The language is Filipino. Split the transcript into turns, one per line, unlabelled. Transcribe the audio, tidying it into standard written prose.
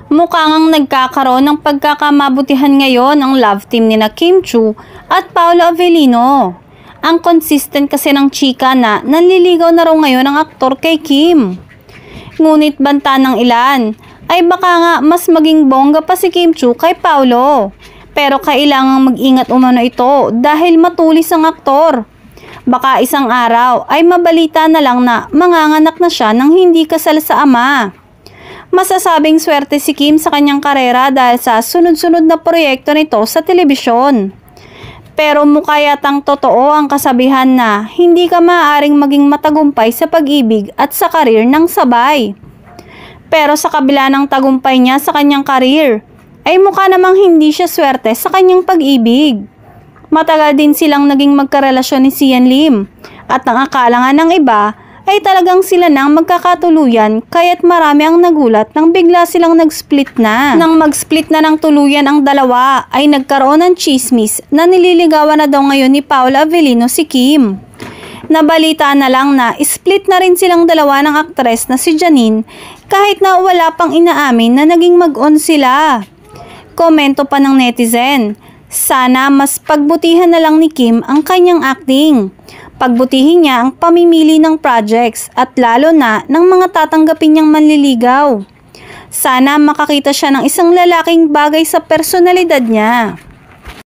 Mukha ngang nagkakaroon ng pagkakamabutihan ngayon ang love team ni na Kim Chiu at Paolo Avellino. Ang consistent kasi ng chika na nanliligaw na raw ngayon ang aktor kay Kim. Ngunit banta ng ilan ay baka nga mas maging bongga pa si Kim Chiu kay Paolo. Pero kailangang mag-ingat umano ito dahil matulis ang aktor. Baka isang araw ay mabalita na lang na manganganak na siya ng hindi kasal sa ama. Masasabing swerte si Kim sa kanyang karera dahil sa sunod-sunod na proyekto nito sa telebisyon. Pero mukha yatang totoo ang kasabihan na hindi ka maaaring maging matagumpay sa pag-ibig at sa karir ng sabay. Pero sa kabila ng tagumpay niya sa kanyang karir, ay mukha namang hindi siya swerte sa kanyang pag-ibig. Matagal din silang naging magkarelasyon ni Sian Lim at ang akala nga ng iba ay talagang sila nang magkakatuluyan kaya't marami ang nagulat nang bigla silang nag-split na. Nang mag-split na ng tuluyan ang dalawa ay nagkaroon ng chismis na nililigawan na daw ngayon ni Paolo Avellino si Kim. Nabalita na lang na split na rin silang dalawa ng aktres na si Janine kahit na wala pang inaamin na naging mag-on sila. Komento pa ng netizen, sana mas pagbutihan na lang ni Kim ang kanyang acting. Pagbutihin niya ang pamimili ng projects at lalo na ng mga tatanggapin niyang manliligaw. Sana makakita siya ng isang lalaking bagay sa personalidad niya.